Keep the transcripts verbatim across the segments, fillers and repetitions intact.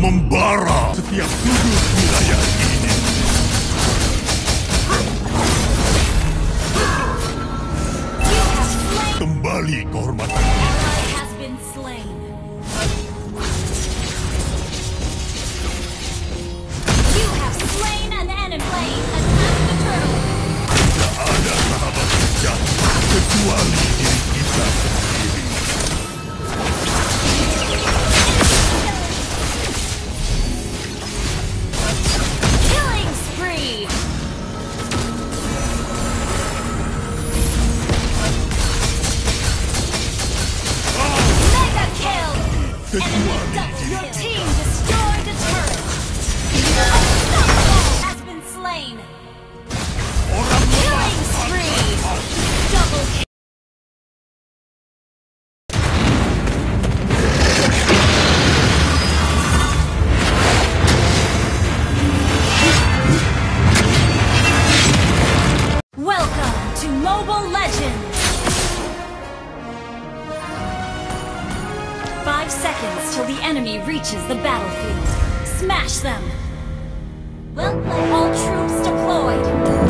membara setiap sudut wilayah ini. Kembali kehormatan kita. Tidak ada sahabat sejati kecuali diri kita sendiri. Killing spree. Mega kill. Kecuali Your team destroyed a turret. Unstoppable has been slain. orang Killing spree. Double kill. Welcome to Mobile Legends. Five seconds till the enemy reaches the battlefield. Smash them. Well played. All troops deployed.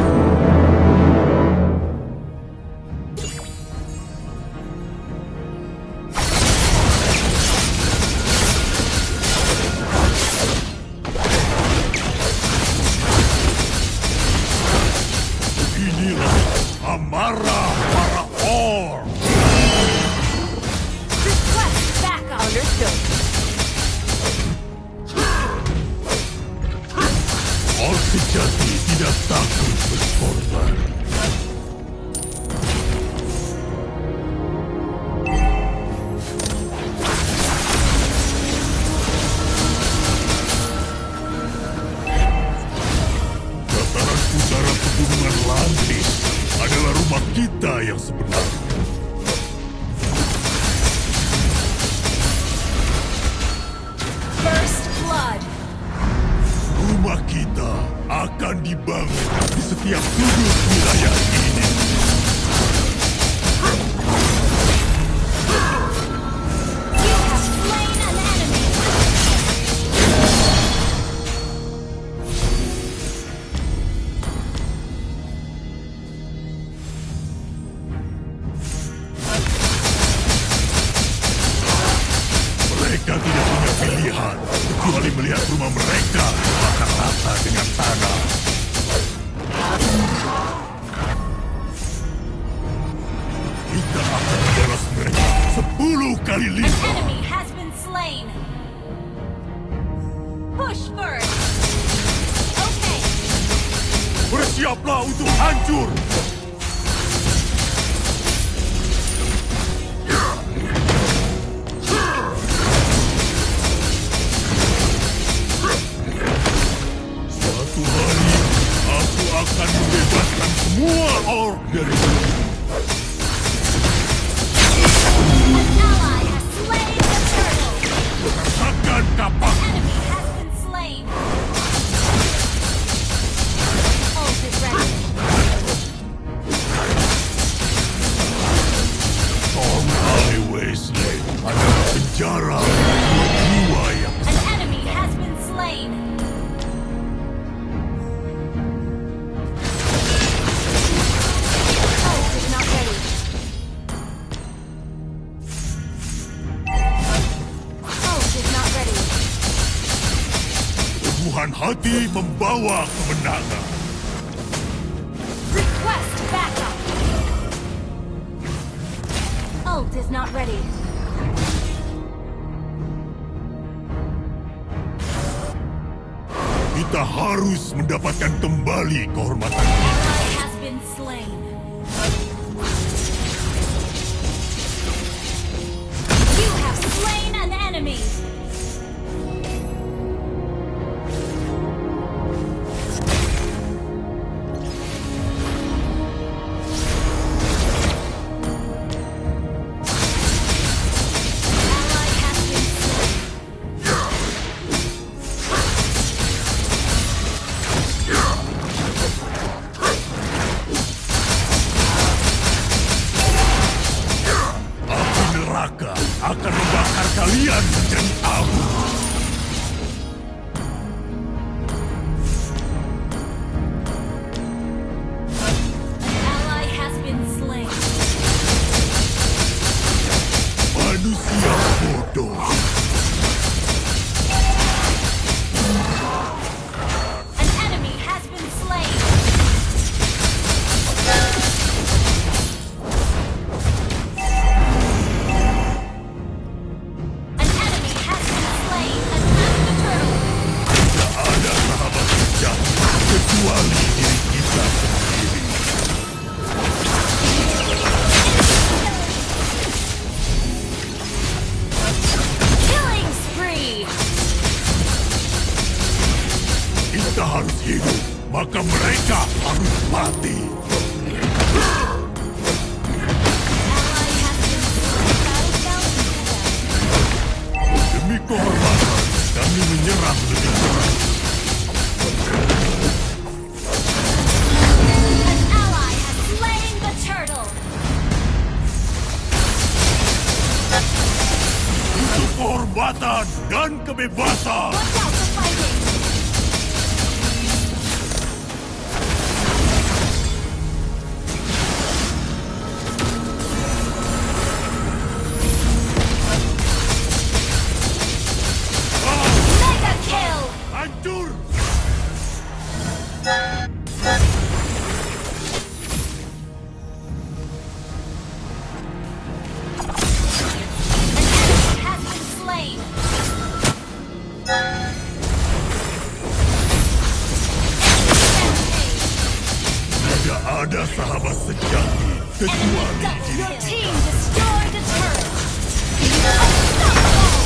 inilah amarah para orc. Request backup. Understood. Orc sejati tidak takut berkorban. Dataran utara pegunungan Lantis adalah rumah kita yang sebenarnya. First blood. Rumah kita akan dibangun di setiap sudut wilayah ini. You have slain an enemy. Mereka tidak punya pilihan kecuali melihat rumah mereka terbakar rata dengan tanah. Kita akan membalas mereka sepuluh kali An lipat. enemy has been slain. Push first. Okay. Bersiaplah untuk hancur. Suatu hari aku akan membebaskan semua orc dari sini. An ally has slain the turtle. Rasakan kapak. Enemy has been slain. Ult is ready. Storm Highway Slave adalah penjara untuk jiwa yang An enemy has been slain. Ult is not ready. Ult is not ready. Teguhan hati membawa kemenangan. Request backup. Ult is not ready. Kita harus mendapatkan kembali kehormatan. Ally has been slain. You have slain an enemy. Ally has been slain. kecuali diri kita sendiri. Killing spree! Kita harus hidup, maka mereka harus mati. Demi kehormatan, kami menyerang lebih keras. An ally has slain the turtle! Untuk kehormatan dan kebebasan. Watch out for fighting! Mega kill! Hancur! Has been slain! Tidak ada sahabat sejati kecuali Enemy diri. Your team destroyed a turret! Unstoppable!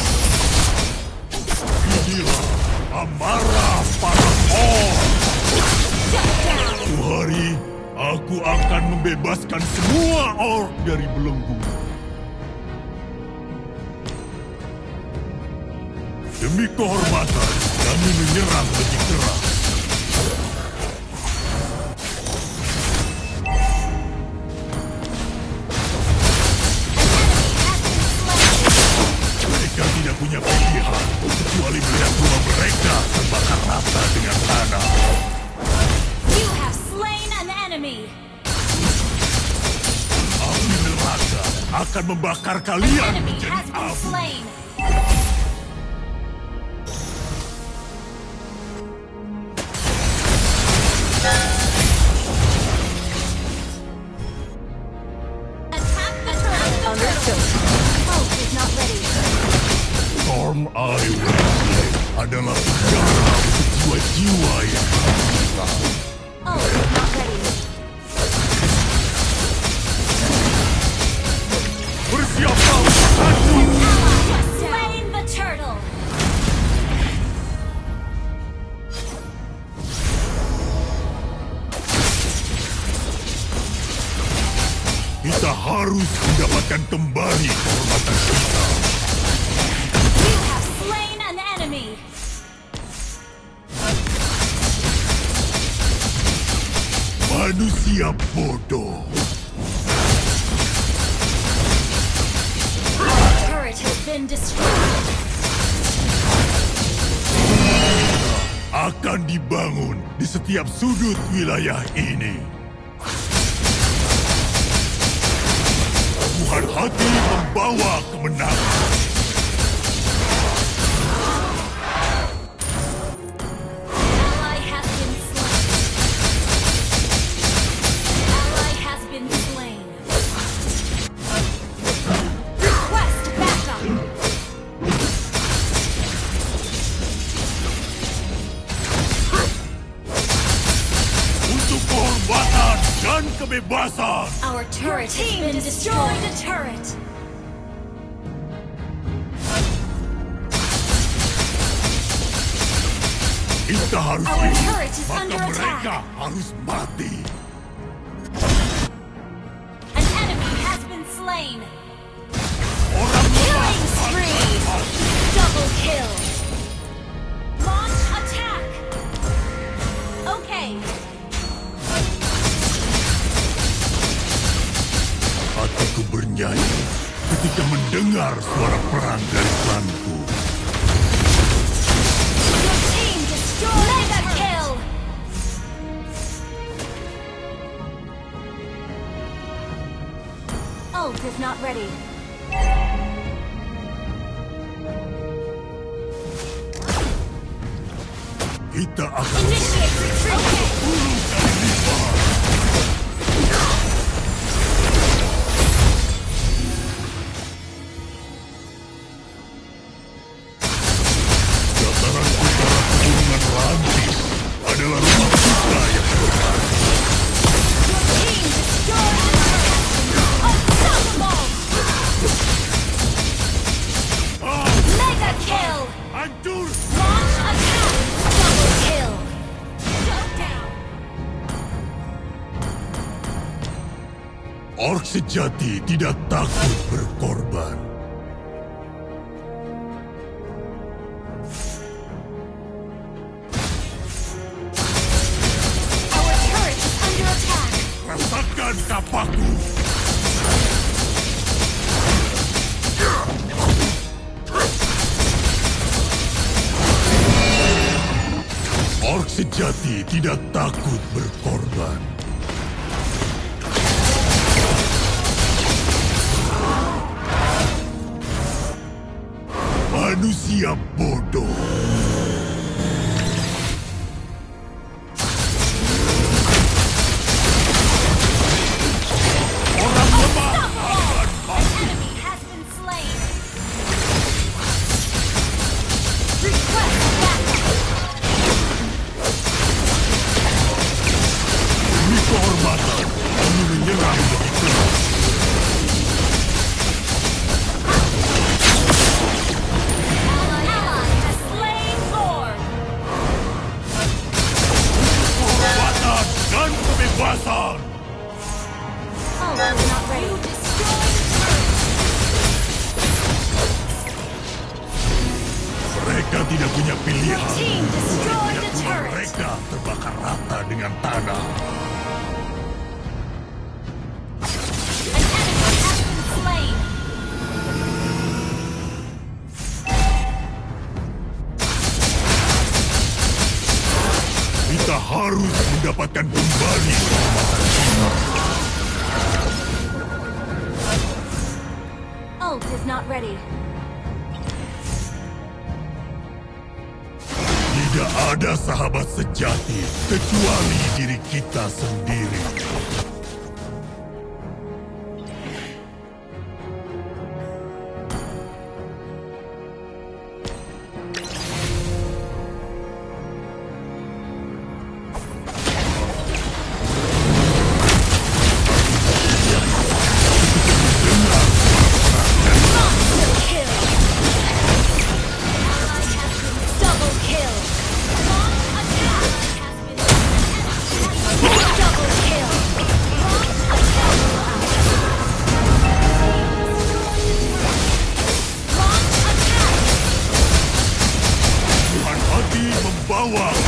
Inilah amarah para orc. Shut down! Suatu hari, aku akan membebaskan semua orc dari belenggu. Demi kehormatan, kami menyerang lebih keras. Mereka tidak punya pilihan, kecuali melihat rumah mereka terbakar rata dengan tanah. You have slain an enemy! Api neraka akan membakar kalian Enemy menjadi has been abu. slain! Attack the turret! Understood. Hope is not ready. Storm Eye Wasteland adalah penjara untuk jiwa-jiwa yang gila. Oh, is not ready. Bersiaplah untuk hancur! Ally has slain the turtle! Kita harus mendapatkan kembali kehormatan kita. You have slain an enemy! Manusia bodoh. Turret has been destroyed! Akan dibangun di setiap sudut wilayah ini. Tuhan hati membawa kemenangan. Ally has been slain. Ally has been slain. Request backup. Untuk kehormatan dan kebebasan. Our turret has been destroyed. A turret. Kita harus Our hidup, turret is maka under mereka attack. harus mati. An enemy has been slain. Orang lemah Killing spree. akan mati. Double kill. Launch attack. Okay. Hatiku bernyanyi ketika mendengar suara perang dari klanku. Your team destroyed. Mega kill. Ult is not ready. Kita akan Initiate retreat. Okay. sepuluh kali lipat. Dataran utara pegunungan Rantis adalah rumah kita sejati tidak takut berkorban. Our turret is under attack. Rasakan kapaku. Orc sejati tidak takut berkorban. Manusia bodoh. Orang lemah akan mati. Enemy has been slain. Request backup. Demi kehormatan, kami menyerang lebih keras. Ally has slain Lord. Kekuatan dan kebebasan. Oh, we're not ready. You destroyed Mereka tidak punya pilihan. Your team destroyed the Rumah turret. mereka terbakar rata dengan tanah. An enemy has been slain. Kita harus mendapatkan kembali kehormatan kita. Ult is not ready. Tidak ada sahabat sejati kecuali diri kita sendiri. Monster kill. Double kill. Long attack has been double kill. Long attack. Long attack. Tuhan hati membawa